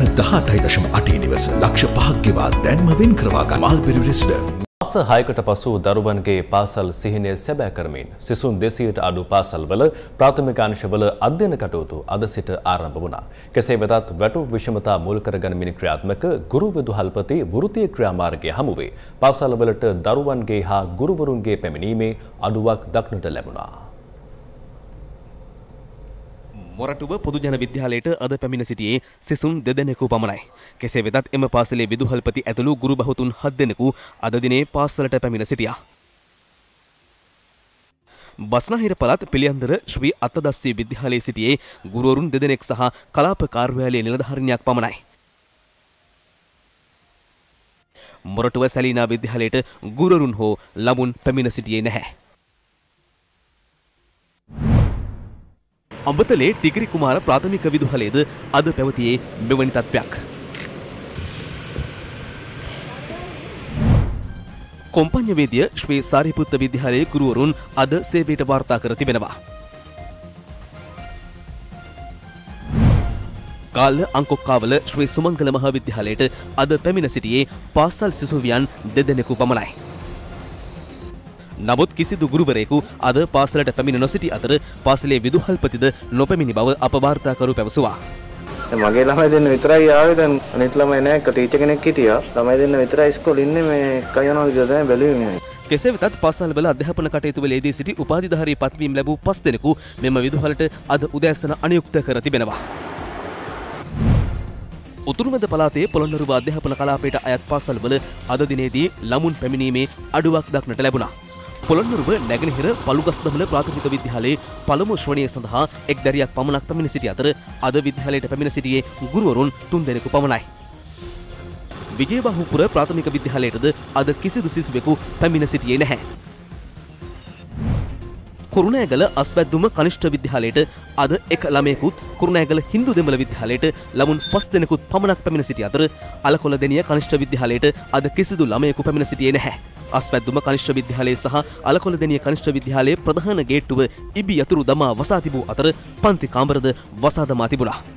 සෑම 18.8 නිවස ලක්ෂ 5ක් ගෙවා දැන්ම වෙන් කරවා ගන්න. Mulberry resident. මාස 6කට පසු දරුවන්ගේ පාසල් සිහිනය සැබෑ කරමින් සිසුන් 200ට අඩු පාසල්වල ප්‍රාථමික අංශවල අධ්‍යයන කටයුතු අද සිට ආරම්භ වුණා. කෙසේ වෙතත් වැටුප් විෂමතා මුල් කරගනිමින් ක්‍රියාත්මක ගුරු විදුහල්පති වෘත්තීය ක්‍රියාමාර්ගයේ හමුවේ පාසල්වලට දරුවන්ගේ හා ගුරුවරුන්ගේ පැමිණීමේ අඩුවක් දක්නට ලැබුණා. මොරටුව පොදු ජන විද්‍යාලයට අද පැමිණ සිටියේ සිසුන් 2 දෙනෙකු පමණයි. කෙසේ වෙතත් එම පාසලේ විදුහල්පති ඇතුළු ගුරු බහුතුන් 7 දෙනෙකු අද දිනේ පාසලට පැමිණ සිටියා. බස්නාහිර පළාත් පිළියන්දර ශ්‍රී අත්තදස්සී විද්‍යාලයේ සිටියේ ගුරුවරුන් 2 දෙනෙක් සහ කලාප කාර්යාලයේ නිලධාරිනියක් පමණයි. මොරටුව සැලීනා විද්‍යාලයට ගුරුවරුන් හෝ ළමුන් පැමිණ සිටියේ නැහැ. අඹතලේ ටිගරි කුමාර ප්‍රාථමික විදුහලේද අද පැවතියේ මෙවැනි තත්ත්වයක්. කොම්පඤ්ඤවේදිය ශ්‍රී සාරිපුත්ත විද්‍යාලයේ ගුරුවරුන් අද සේවයට වාර්තා කර තිබෙනවා. කාල අංකොක්කාවල ශ්‍රී සුමංගල මහා විද්‍යාලයට අද පැමිණ සිටියේ පාසල් සිසුවියන් 2 දෙනෙකු පමණයි. නමුත් කිසිදු ගුරුවරයෙකු අද පාසලට පැමිණ නොසිටි අතර පාසලේ විදුහල්පතිද නොපැමිණි බව අප වාර්තාකරු පැවසුවා. මගේ ළමයි දෙන්න විතරයි ආවේ. දැන් අනිත් ළමයි නැහැ. එක ටීචර් කෙනෙක් හිටියා. ළමයි දෙන්න විතරයි ඉස්කෝලේ ඉන්නේ. මේ එකයි යනවා විදිහට තමයි බැලුවේ මේ. කෙසේ වෙතත් පාසල්වල අධ්‍යාපන කටයුතු වල යෙදී සිටි උපාධිධාරී පත්වීම් ලැබූ 5 දෙනෙකු මෙම විදුහලට අද උදෑසන අනුයුක්ත කර තිබෙනවා. උතුරුමැද පළාතේ පොළොන්නරුව අධ්‍යාපන කලාපයට අයත් පාසල්වල අද දිනේදී ළමුන් පැමිණීමේ අඩුවක් දක්නට ලැබුණා. පොළොන්නරුව නැගෙනහිර පළුගස්දමල ප්‍රාථමික විද්‍යාලයේ පළමු ශ්‍රේණිය සඳහා එක් දැරියක් පමණක් පැමිණ සිටි අතර අද විද්‍යාලයට පැමිණ සිටියේ ගුරුවරුන් 3 දෙනෙකු පමණයි. විජයබහුපුර ප්‍රාථමික විද්‍යාලයටද අද කිසිදු සිසුවෙකු පැමිණ සිටියේ නැහැ. කුරුණෑගල අස්වැද්දුම කනිෂ්ඨ විද්‍යාලයට අද එක් ළමයෙකුත් කුරුණෑගල හින්දු දෙමළ විද්‍යාලයට ළමුන් 5 දෙනෙකුත් පමණක් පැමිණ සිටි අතර අලකොළ දෙනිය කනිෂ්ඨ විද්‍යාලයට අද කිසිදු ළමයෙකු පැමිණ සිටියේ නැහැ. අස්වැද්දුම කනිෂ්ඨ විද්‍යාලයේ සහ අලකොළ දෙනිය කනිෂ්ඨ විද්‍යාලයේ ප්‍රධාන ගේට්ටුව ඉබි යතුරු දමා වසා තිබූ අතර පන්ති කාමරද වසා දමා තිබුණා.